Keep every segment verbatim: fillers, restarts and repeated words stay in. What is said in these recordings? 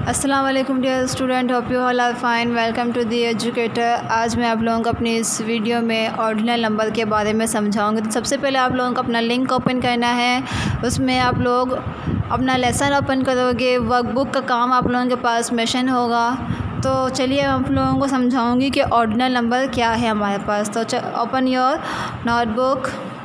अस्सलाम वालेकुम dear student, hope you all are fine. Welcome to the educator. आज मैं आप लोगों को अपनी इस वीडियो में ऑर्डिनल नंबर के बारे में समझाऊंगी। तो सबसे पहले आप लोगों को अपना लिंक ओपन करना है, उसमें आप लोग अपना लेसन ओपन करोगे, वर्कबुक का काम आप लोगों के पास मेंशन होगा। तो चलिए मैं आप लोगों को समझाऊंगी कि ऑर्डिनल नंबर क्या है हमारे पास। तो ओपन योर नोटबुक।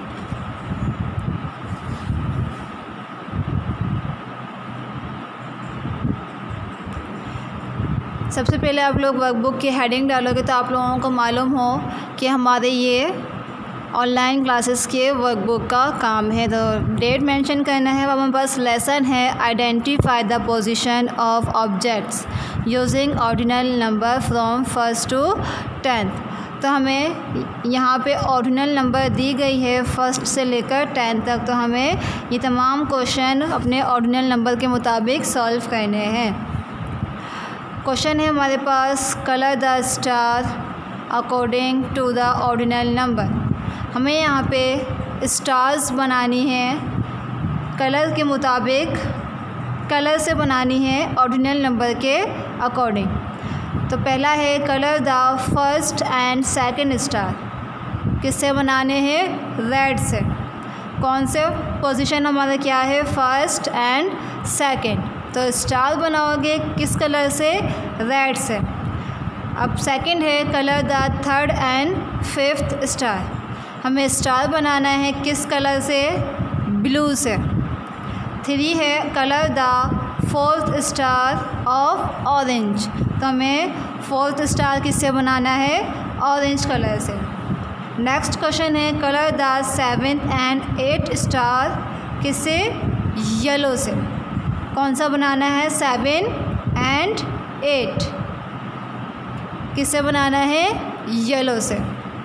सबसे पहले आप लोग वर्कबुक की हेडिंग डालोगे तो आप लोगों को मालूम हो कि हमारे ये ऑनलाइन क्लासेस के वर्कबुक का काम है। तो डेट मेंशन करना है। हमारे पास लेसन है identify the position of objects using ordinal number from first to tenth. तो हमें यहाँ पे ऑर्डिनल नंबर दी गई है फर्स्ट से लेकर टेंथ तक। तो हमें ये तमाम क्वेश्चन अपने ऑर्डिनल नंबर के मुताबिक सॉल्व करने हैं। क्वेश्चन है हमारे पास, colour the star according to the ordinal number. हमें यहाँ पे स्टार्स बनानी है कलर के मुताबिक, कलर से बनानी है ऑर्डिनल नंबर के अकॉर्डिंग। तो पहला है colour the first and second star. किससे बनाने हैं? रेड से। कौन से पोजीशन हमारा क्या है? First and second. तो स्टार बनाओगे किस कलर से? रेड से। अब सेकंड है colour the third and fifth star. हमें स्टार बनाना है किस कलर से? ब्लू से। थ्री है colour the fourth star of orange. तो हमें फोर्थ स्टार किससे बनाना है? ऑरेंज कलर से। नेक्स्ट क्वेश्चन है colour the seventh and eight star किससे? येलो से। कौन सा बनाना है? सेवन एंड एट किससे बनाना है? येलो से।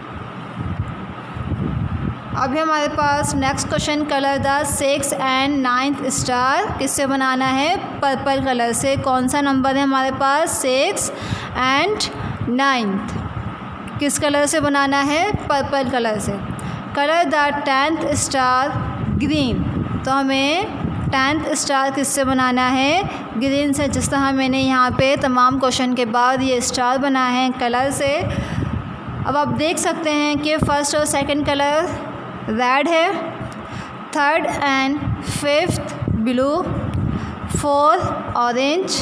अभी हमारे पास next question colour the six and ninth star किससे बनाना है? पर्पल कलर से। कौन सा नंबर है हमारे पास? सिक्स एंड नाइन्थ किस कलर से बनाना है? पर्पल कलर से। Colour the tenth star green. तो हमें टेंथ स्टार किससे बनाना है? ग्रीन से। जिस तरह मैंने यहाँ पे तमाम क्वेश्चन के बाद ये स्टार बना है कलर से। अब आप देख सकते हैं कि फर्स्ट और सेकंड कलर रेड है, third and fifth blue, fourth orange,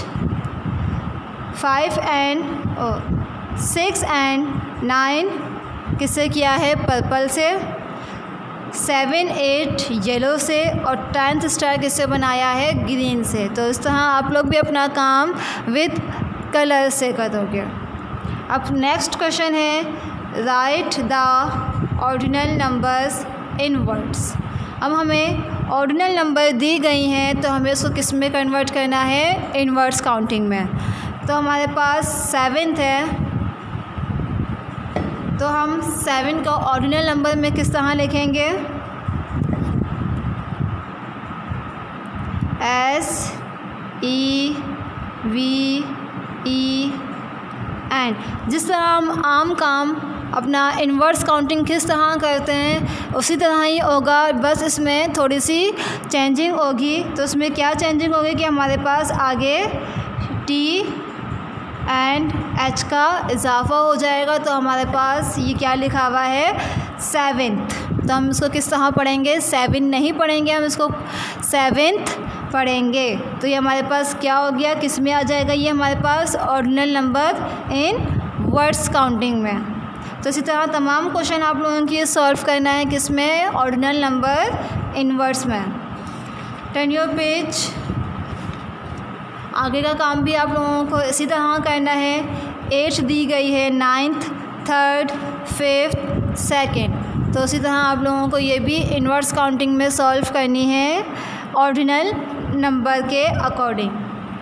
five and six and nine किससे किया है? पर्पल से। सेवन एट येलो से। और टेंथ स्टार किससे बनाया है? ग्रीन से। तो इस तरह आप लोग भी अपना काम विद कलर से करोगे। अब नेक्स्ट क्वेश्चन है write the ordinal numbers in words. अब हमें ऑर्डिनल नंबर दी गई हैं तो हमें उसको किस में कन्वर्ट करना है? इनवर्ड्स काउंटिंग में। तो हमारे पास सेवेंथ है तो हम सेवन को ऑर्डिनल नंबर में किस तरह लिखेंगे? S E V E N. जिस तरह हम आम काम अपना इनवर्स काउंटिंग किस तरह करते हैं उसी तरह ही होगा, बस इसमें थोड़ी सी चेंजिंग होगी। तो उसमें क्या चेंजिंग होगी कि हमारे पास आगे टी एंड एच का इजाफा हो जाएगा। तो हमारे पास ये क्या लिखा हुआ है? सेवेंथ। तो हम इसको किस तरह पढ़ेंगे? सेवन नहीं पढ़ेंगे, हम इसको सेवेंथ पढ़ेंगे। तो ये हमारे पास क्या हो गया? किस में आ जाएगा? ये हमारे पास ordinal number in words counting में। तो इसी तरह तमाम क्वेश्चन आप लोगों की सॉल्व करना है किस में? ऑर्डिनल नंबर इन वर्ड्स में। Turn your page. आगे का काम भी आप लोगों को इसी तरह करना है। एट दी गई है, नाइन्थ, थर्ड, फिफ्थ, सेकंड। तो इसी तरह आप लोगों को ये भी इनवर्स काउंटिंग में सॉल्व करनी है ऑर्डिनल नंबर के अकॉर्डिंग।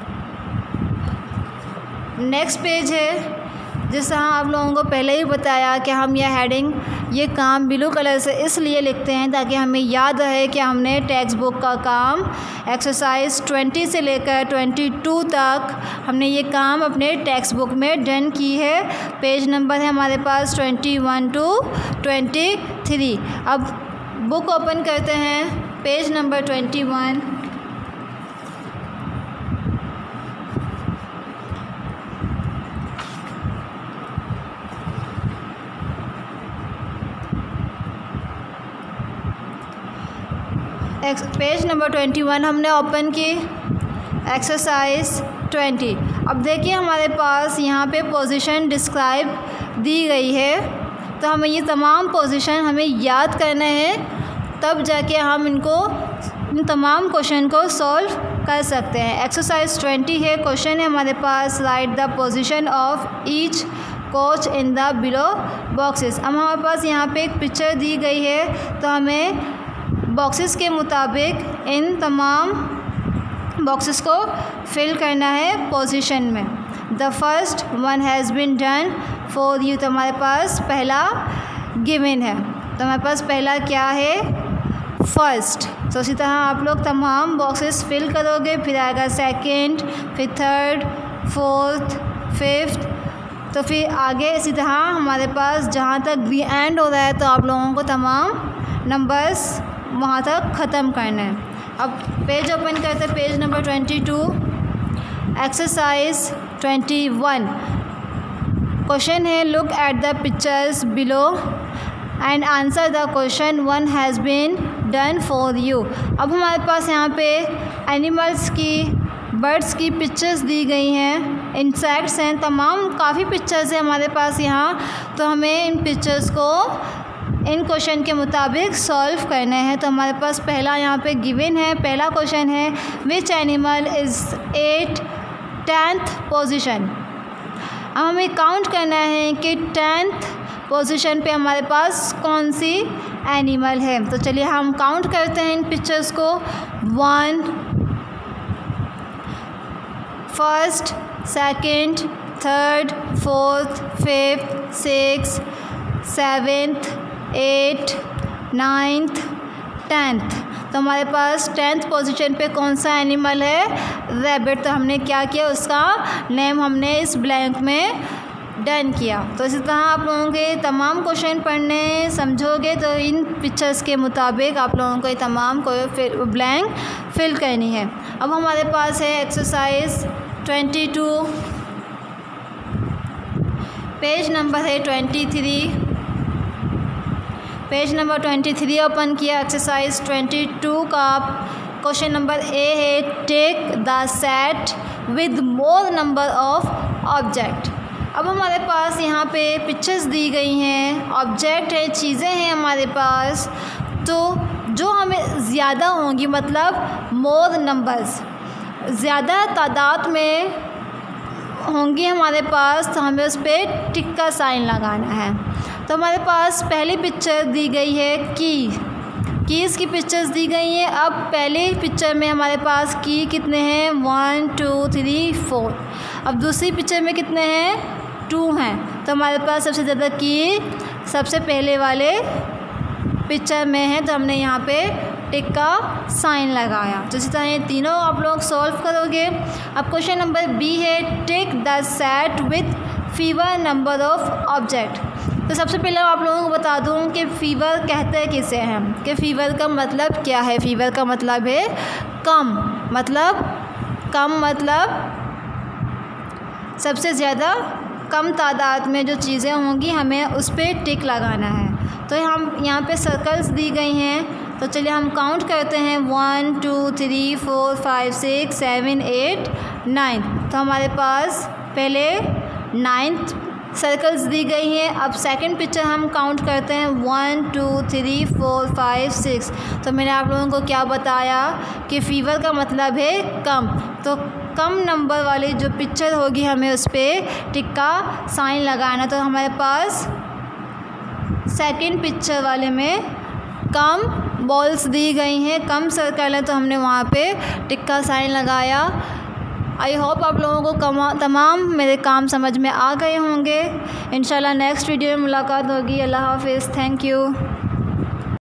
नेक्स्ट पेज है जिस तरह आप लोगों को पहले ही बताया कि हम यह हेडिंग ये काम ब्लू कलर से इसलिए लिखते हैं ताकि हमें याद रहे कि हमने टेक्स्ट बुक का काम एक्सरसाइज ट्वेंटी से लेकर ट्वेंटी टू तक हमने ये काम अपने टेक्स्ट बुक में डन की है। पेज नंबर है हमारे पास twenty one to twenty three. अब बुक ओपन करते हैं, page number twenty one. Page number twenty one हमने ओपन की, एक्सरसाइज ट्वेंटी। अब देखिए हमारे पास यहाँ पे पोजीशन डिस्क्राइब दी गई है, तो हमें ये तमाम पोजीशन हमें याद करना है, तब जाके हम इनको इन तमाम क्वेश्चन को सॉल्व कर सकते हैं। एक्सरसाइज ट्वेंटी है, क्वेश्चन है हमारे पास write the position of each coach in the below boxes. अब हमारे पास यहाँ पे एक पिक्चर दी गई है, तो हमें बॉक्सेस के मुताबिक इन तमाम बॉक्सेस को फिल करना है पोजीशन में। The first one has been done for you, तो हमारे पास पहला गिवन है, तो हमारे पास पहला क्या है, फर्स्ट। तो इसी तरह आप लोग तमाम बॉक्सेस फिल करोगे, फिर आएगा सेकंड, फिर थर्ड, फोर्थ, फिफ्थ, तो फिर आगे इसी तरह हमारे पास जहाँ तक दी एंड हो रहा है, तो आप लोगों को तमाम नंबर्स वहाँ तक ख़त्म करना है। अब पेज ओपन करते हैं, page number twenty two, exercise twenty one. Question है look at the pictures below and answer the question one has been done for you. अब हमारे पास यहाँ पे एनिमल्स की, बर्ड्स की पिक्चर्स दी गई हैं, इंसेक्ट्स हैं, तमाम काफ़ी पिक्चर्स हैं हमारे पास यहाँ, तो हमें इन पिक्चर्स को इन क्वेश्चन के मुताबिक सॉल्व करना है। तो हमारे पास पहला यहाँ पे गिवन है, पहला क्वेश्चन है which animal is at tenth position. अब हमें काउंट करना है कि टेंथ पोजीशन पे हमारे पास कौन सी एनिमल है। तो चलिए हम काउंट करते हैं इन पिक्चर्स को, one, first, second, third, fourth, fifth, six, seventh, eight, ninth, tenth. तो हमारे पास टेंथ पोजीशन पे कौन सा एनिमल है, रैबिट। तो हमने क्या किया, उसका नेम हमने इस ब्लैंक में डन किया। तो इसी तरह आप लोगों के तमाम क्वेश्चन पढ़ने समझोगे, तो इन पिक्चर्स के मुताबिक आप लोगों को ये तमाम को फिर ब्लैंक फिल करनी है। अब हमारे पास है exercise twenty two, page number है twenty three, page number twenty three open किया। एक्सरसाइज ट्वेंटी टू का क्वेश्चन नंबर ए है take the set with more number of object. अब हमारे पास यहाँ पे पिक्चर्स दी गई हैं, ऑब्जेक्ट है, चीज़ें हैं हमारे पास, तो जो हमें ज़्यादा होंगी, मतलब मोर नंबर्स, ज़्यादा तादाद में होंगी हमारे पास, तो हमें उस पर टिक का साइन लगाना है। तो हमारे पास पहली पिक्चर दी गई है की, कीज़ की पिक्चर्स दी गई हैं। अब पहले पिक्चर में हमारे पास की कितने हैं, वन, टू, थ्री, फोर। अब दूसरी पिक्चर में कितने हैं, टू हैं। तो हमारे पास सबसे ज़्यादा की सबसे पहले वाले पिक्चर में है, तो हमने यहाँ पे टिक का साइन लगाया। तो इसी तरह ये तीनों आप लोग सॉल्व करोगे। अब क्वेश्चन नंबर बी है tick the set with fewer number of object. तो सबसे पहले आप लोगों को बता दूं कि फ़ीवर कहते हैं किसे हैं, कि फ़ीवर का मतलब क्या है। फ़ीवर का मतलब है कम, मतलब कम मतलब सबसे ज़्यादा कम तादाद में जो चीज़ें होंगी हमें उस पर टिक लगाना है। तो हम यहाँ पे सर्कल्स दी गई हैं, तो चलिए हम काउंट करते हैं, one, two, three, four, five, six, seven, eight, nine. तो हमारे पास पहले नाइन्थ सर्कल्स दी गई हैं। अब सेकंड पिक्चर हम काउंट करते हैं, one, two, three, four, five, six. तो मैंने आप लोगों को क्या बताया कि फ़ीवर का मतलब है कम, तो कम नंबर वाली जो पिक्चर होगी हमें उस पर टिक का साइन लगाना। तो हमारे पास सेकंड पिक्चर वाले में कम बॉल्स दी गई हैं, कम सर्कल है, तो हमने वहाँ पे टिक का साइन लगाया। आई होप आप लोगों को कमा तमाम मेरे काम समझ में आ गए होंगे। इंशाल्लाह नेक्स्ट वीडियो में मुलाकात होगी। अल्लाह हाफ़िज़, थैंक यू।